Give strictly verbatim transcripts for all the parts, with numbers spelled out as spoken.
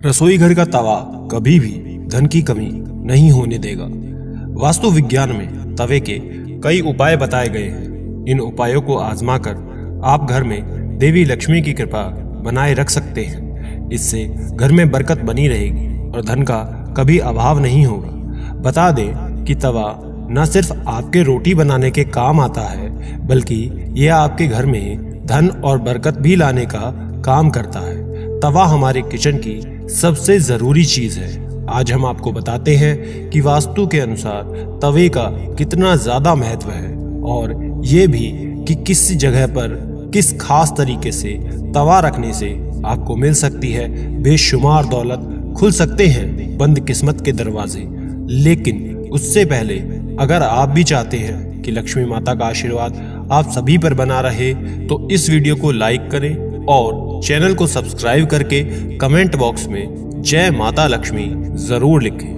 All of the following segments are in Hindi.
रसोई घर का तवा कभी भी धन की कमी नहीं होने देगा। वास्तु विज्ञान में तवे के कई उपाय बताए गए हैं। इन उपायों को आजमा कर आप घर में देवी लक्ष्मी की कृपा बनाए रख सकते हैं। इससे घर में बरकत बनी रहेगी और धन का कभी अभाव नहीं होगा। बता दें कि तवा न सिर्फ आपके रोटी बनाने के काम आता है, बल्कि यह आपके घर में धन और बरकत भी लाने का काम करता है। तवा हमारे किचन की सबसे जरूरी चीज है। आज हम आपको बताते हैं कि वास्तु के अनुसार तवे का कितना ज्यादा महत्व है और ये भी कि किस जगह पर किस खास तरीके से तवा रखने से आपको मिल सकती है बेशुमार दौलत, खुल सकते हैं बंद किस्मत के दरवाजे। लेकिन उससे पहले अगर आप भी चाहते हैं कि लक्ष्मी माता का आशीर्वाद आप सभी पर बना रहे, तो इस वीडियो को लाइक करें और चैनल को सब्सक्राइब करके कमेंट बॉक्स में जय माता लक्ष्मी जरूर लिखें।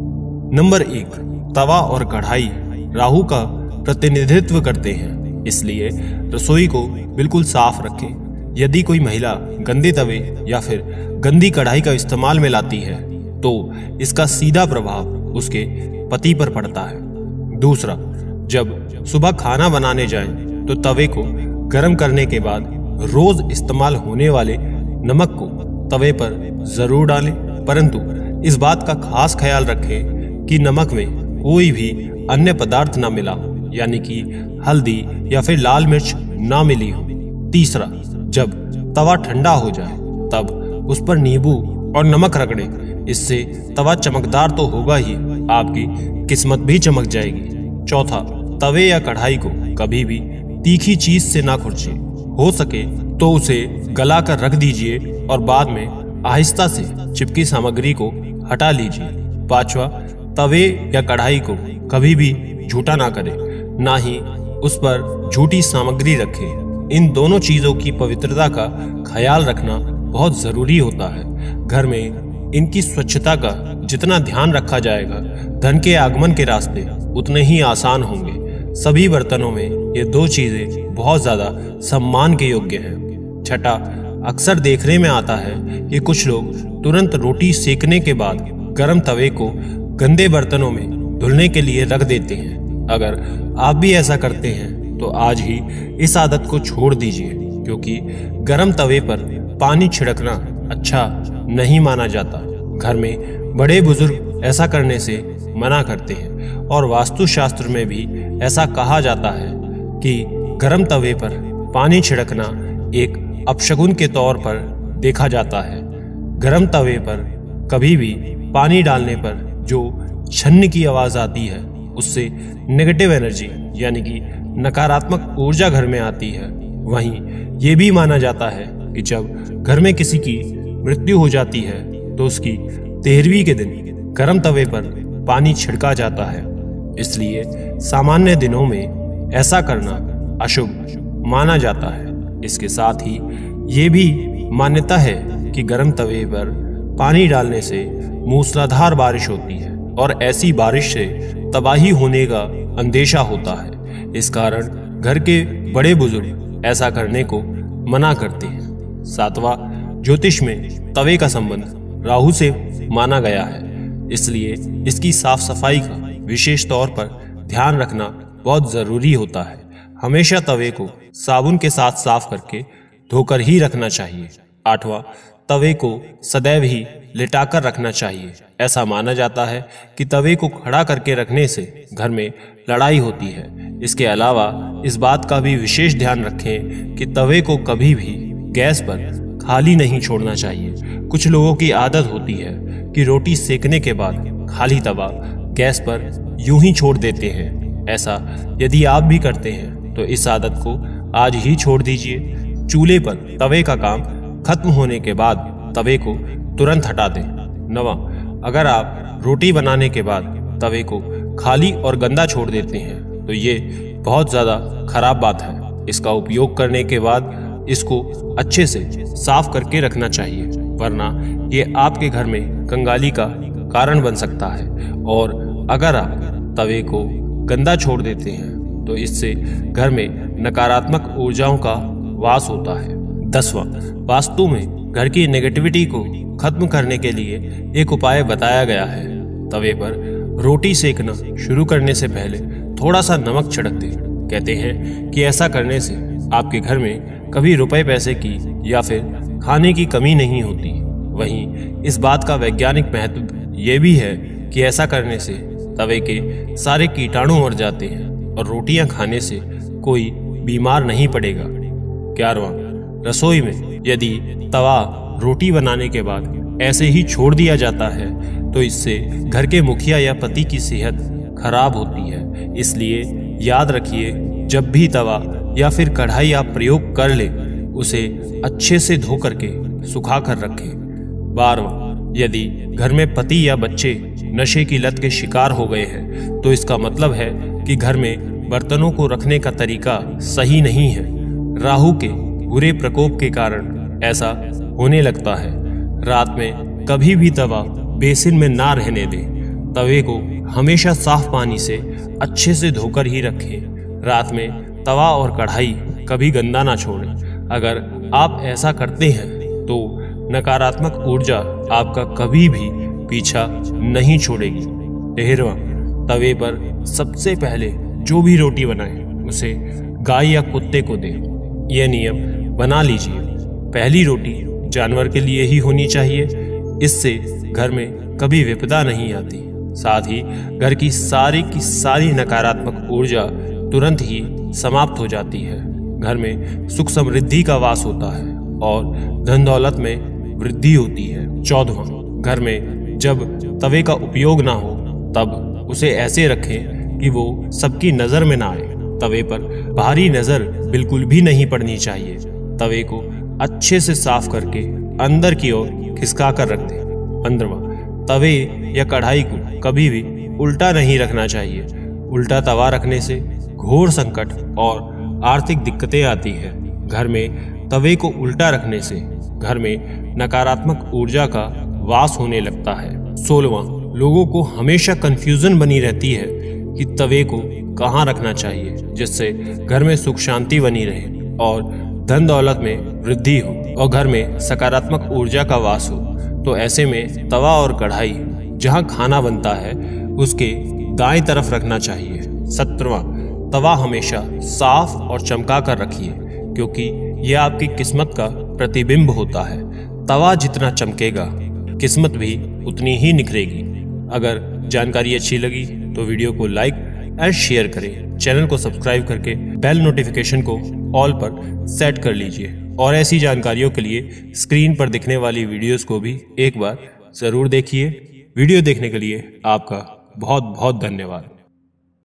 नंबर एक, तवा और कढ़ाई राहु का प्रतिनिधित्व करते हैं, इसलिए रसोई को बिल्कुल साफ रखें। यदि कोई महिला गंदे तवे या फिर गंदी कढ़ाई का इस्तेमाल में लाती है तो इसका सीधा प्रभाव उसके पति पर पड़ता है। दूसरा, जब सुबह खाना बनाने जाएं तो तवे को गर्म करने के बाद रोज इस्तेमाल होने वाले नमक को तवे पर जरूर डालें, परंतु इस बात का खास ख्याल रखें कि नमक में कोई भी अन्य पदार्थ ना मिला, यानी कि हल्दी या फिर लाल मिर्च ना मिली हो। तीसरा, जब तवा ठंडा हो जाए तब उस पर नींबू और नमक रगड़ें। इससे तवा चमकदार तो होगा ही, आपकी किस्मत भी चमक जाएगी। चौथा, तवे या कढ़ाई को कभी भी तीखी चीज से ना खुरचें। हो सके तो उसे गला कर रख दीजिए और बाद में आहिस्ता से चिपकी सामग्री को हटा लीजिए। पांचवा, तवे या कढ़ाई को कभी भी झूठा ना करें, ना ही उस पर झूठी सामग्री रखें। इन दोनों चीजों की पवित्रता का ख्याल रखना बहुत जरूरी होता है। घर में इनकी स्वच्छता का जितना ध्यान रखा जाएगा, धन के आगमन के रास्ते उतने ही आसान होंगे। सभी बर्तनों में ये दो चीजें बहुत ज्यादा सम्मान के योग्य हैं। छठा, अक्सर देखने में आता है कि कुछ लोग तुरंत रोटी सेकने के बाद गर्म तवे को गंदे बर्तनों में धुलने के लिए रख देते हैं। अगर आप भी ऐसा करते हैं तो आज ही इस आदत को छोड़ दीजिए, क्योंकि गर्म तवे पर पानी छिड़कना अच्छा नहीं माना जाता। घर में बड़े बुजुर्ग ऐसा करने से मना करते हैं और वास्तुशास्त्र में भी ऐसा कहा जाता है कि गर्म तवे पर पानी छिड़कना एक अपशगुन के तौर पर देखा जाता है। गर्म तवे पर कभी भी पानी डालने पर जो छन्न की आवाज आती है, उससे नेगेटिव एनर्जी यानी कि नकारात्मक ऊर्जा घर में आती है। वहीं ये भी माना जाता है कि जब घर में किसी की मृत्यु हो जाती है तो उसकी तेरहवीं के दिन गर्म तवे पर पानी छिड़का जाता है। इसलिए सामान्य दिनों में ऐसा करना अशुभ माना जाता है। इसके साथ ही ये भी मान्यता है कि गर्म तवे पर पानी डालने से मूसलाधार बारिश होती है और ऐसी बारिश से तबाही होने का अंदेशा होता है। इस कारण घर के बड़े बुजुर्ग ऐसा करने को मना करते हैं। सातवां, ज्योतिष में तवे का संबंध राहु से माना गया है, इसलिए इसकी साफ सफाई का विशेष तौर पर ध्यान रखना बहुत जरूरी होता है। हमेशा तवे को साबुन के साथ साफ करके धोकर ही रखना चाहिए। आठवां, तवे को सदैव ही लिटाकर रखना चाहिए। ऐसा माना जाता है कि तवे को खड़ा करके रखने से घर में लड़ाई होती है। इसके अलावा इस बात का भी विशेष ध्यान रखें कि तवे को कभी भी गैस पर खाली नहीं छोड़ना चाहिए। कुछ लोगों की आदत होती है कि रोटी सेकने के बाद खाली तवा गैस पर यूं ही छोड़ देते हैं। ऐसा यदि आप भी करते हैं तो इस आदत को आज ही छोड़ दीजिए। चूल्हे पर तवे का काम खत्म होने के बाद तवे को तुरंत हटा दें। नवा, अगर आप रोटी बनाने के बाद तवे को खाली और गंदा छोड़ देते हैं तो ये बहुत ज्यादा खराब बात है। इसका उपयोग करने के बाद इसको अच्छे से साफ करके रखना चाहिए, वरना ये आपके घर में कंगाली का कारण बन सकता है। और अगर आप तवे को गंदा छोड़ देते हैं तो इससे घर में नकारात्मक ऊर्जाओं का वास होता है। दसवां, वास्तु में घर की नेगेटिविटी को खत्म करने के लिए एक उपाय बताया गया है। तवे पर रोटी सेकना शुरू करने से पहले थोड़ा सा नमक छिड़क दें। कहते हैं कि ऐसा करने से आपके घर में कभी रुपए पैसे की या फिर खाने की कमी नहीं होती। वहीं इस बात का वैज्ञानिक महत्व ये भी है कि ऐसा करने से तवे के सारे कीटाणु मर जाते हैं और रोटियां खाने से कोई बीमार नहीं पड़ेगा। ग्यारहवां, रसोई में यदि तवा रोटी बनाने के बाद ऐसे ही छोड़ दिया जाता है तो इससे घर के मुखिया या पति की सेहत खराब होती है। इसलिए याद रखिए, जब भी तवा या फिर कढ़ाई आप प्रयोग कर ले उसे अच्छे से धो करके सुखा कर रखें। बारहवां, यदि घर में पति या बच्चे नशे की लत के शिकार हो गए हैं तो इसका मतलब है कि घर में बर्तनों को रखने का तरीका सही नहीं है। राहु के बुरे प्रकोप के कारण ऐसा होने लगता है। रात में कभी भी तवा बेसिन में ना रहने दें। तवे को हमेशा साफ पानी से अच्छे से धोकर ही रखें। रात में तवा और कढ़ाई कभी गंदा ना छोड़ें। अगर आप ऐसा करते हैं तो नकारात्मक ऊर्जा आपका कभी भी पीछा नहीं छोड़ेगी। तेरहवां, तवे पर सबसे पहले जो भी रोटी बनाएं उसे गाय या कुत्ते को दें। यह नियम बना लीजिए, पहली रोटी जानवर के लिए ही होनी चाहिए। इससे घर में कभी विपदा नहीं आती। साथ ही घर की सारी की सारी नकारात्मक ऊर्जा तुरंत ही समाप्त हो जाती है। घर में सुख समृद्धि का वास होता है और धन दौलत में वृद्धि होती है। चौदहवां, घर में जब तवे का उपयोग ना हो तब उसे ऐसे रखें कि वो सबकी नजर में ना आए। तवे पर बाहरी नजर बिल्कुल भी नहीं पड़नी चाहिए। तवे को अच्छे से साफ करके अंदर की ओर खिसका कर रख दें। पंद्रहवां, तवे या कढ़ाई को कभी भी उल्टा नहीं रखना चाहिए। उल्टा तवा रखने से घोर संकट और आर्थिक दिक्कतें आती है। घर में तवे को उल्टा रखने से घर में नकारात्मक ऊर्जा का वास होने लगता है। सोलहवां, लोगों को हमेशा कंफ्यूजन बनी रहती है कि तवे को कहाँ रखना चाहिए जिससे घर में सुख शांति बनी रहे और धन दौलत में वृद्धि हो और घर में सकारात्मक ऊर्जा का वास हो। तो ऐसे में तवा और कढ़ाई जहाँ खाना बनता है उसके दाएं तरफ रखना चाहिए। सत्रहवां, तवा हमेशा साफ और चमका कर रखिए क्योंकि यह आपकी किस्मत का प्रतिबिंब होता है। तवा जितना चमकेगा किस्मत भी उतनी ही निखरेगी। अगर जानकारी अच्छी लगी तो वीडियो को लाइक एंड शेयर करें। चैनल को सब्सक्राइब करके बेल नोटिफिकेशन को ऑल पर सेट कर लीजिए और ऐसी जानकारियों के लिए स्क्रीन पर दिखने वाली वीडियोस को भी एक बार जरूर देखिए। वीडियो देखने के लिए आपका बहुत बहुत धन्यवाद।